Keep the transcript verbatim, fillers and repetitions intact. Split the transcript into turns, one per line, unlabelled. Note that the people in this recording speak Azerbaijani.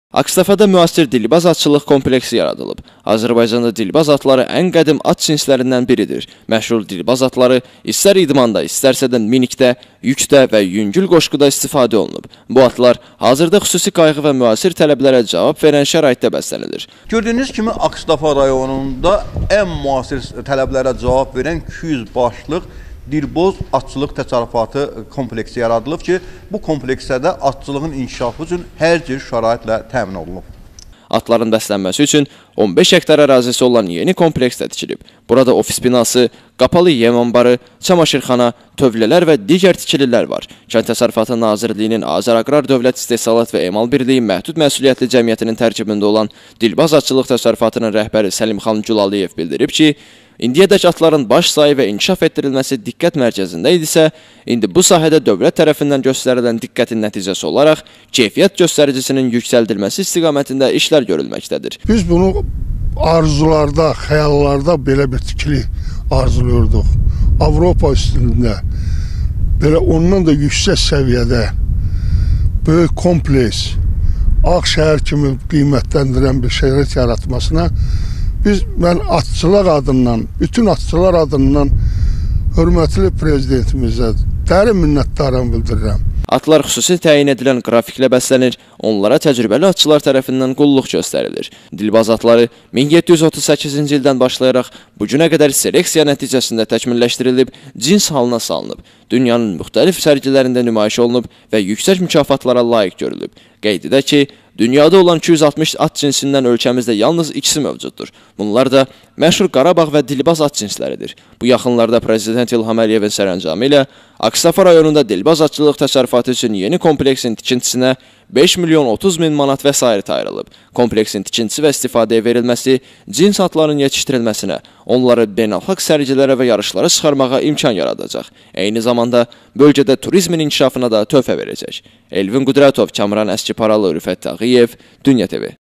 Akstafada müasir dilbaz atçılıq kompleksi yaradılıb. Azərbaycanda dilbaz atları ən qədim at cinslərindən biridir. Məşhur dilbaz atları istər idmanda, istərsə də minikdə, yükdə və yüngül qoşquda istifadə olunub. Bu atlar hazırda xüsusi qayğı və müasir tələblərə cavab verən şəraitdə bəslənilir.
Gördüyünüz kimi Akstafa rayonunda ən müasir tələblərə cavab verən iki yüz başlıq dilboz atçılıq təsərrüfatı kompleksi yaradılıb ki, bu kompleksdə atçılığın inkişafı üçün hər cür şəraitlə təmin olunub.
Atların bəslənməsi üçün on beş hektar ərazisi olan yeni kompleks də tikilib. Burada ofis binası, qapalı yem ambarı, çamaşırxana, tövlələr və digər tikililər var. Kənd Təsərrüfatı Nazirliyinin Azəraqrar Dövlət İstehsalat və Emal Birliyi Məhdud Məsuliyyətli Cəmiyyətinin tərkibində olan dilbaz atçılıq təsərrüfatının rəhbəri Səlimxan Gülaliyev bildirib ki, İndiyədək atların baş sayı və inkişaf etdirilməsi diqqət mərkəzində idisə, indi bu sahədə dövlət tərəfindən göstərilən diqqətin nəticəsi olaraq keyfiyyət göstəricisinin yüksəldilməsi istiqamətində işlər görülməkdədir.
Biz bunu arzularda, xəyallarda belə bir tikili arzuluyorduk. Avropa üstündə belə ondan da yüksək səviyyədə böyük kompleks, Ağşəhər kimi qiymətləndirən bir şəhət yaratmasına Biz, mən atçılar adından, bütün atçılar adından hörmətli prezidentimizə dərin minnətdarım bildirirəm.
Atlar xüsusi təyin edilən qrafiklə bəslənir, onlara təcrübəli atçılar tərəfindən qulluq göstərilir. Dilbaz atları min yeddi yüz otuz səkkizinci ildən başlayaraq bu günə qədər seleksiya nəticəsində təkmilləşdirilib, cins halına salınıb. Dünyanın müxtəlif sərgilərində nümayiş olunub və yüksək mükafatlara layiq görülüb. Qeyd edək ki, dünyada olan iki yüz altmış at cinsindən ölkəmizdə yalnız ikisi mövcuddur. Bunlar da məşhur Qarabağ və dilbaz at cinsləridir. Bu yaxınlarda Prezident İlham Əliyevin sərəncamı ilə Akstafa rayonunda dilbaz atçılıq təsərrüfatı üçün yeni kompleksin tikintisinə beş milyon otuz min manat vəsait ayrılıb. Kompleksin tikintisi və istifadəyə verilməsi cins atların yetişdirilməsinə, onları beynəlxalq sərgilərə və yarışlara çıxarmağa imkan yaradacaq. Eyni zamanda bölgədə turizmin inkişafına da töhfə verəcək. Elvin Qudratov, Kamran Əskiparalı, Rüfət Tağıyev, Dünya T V.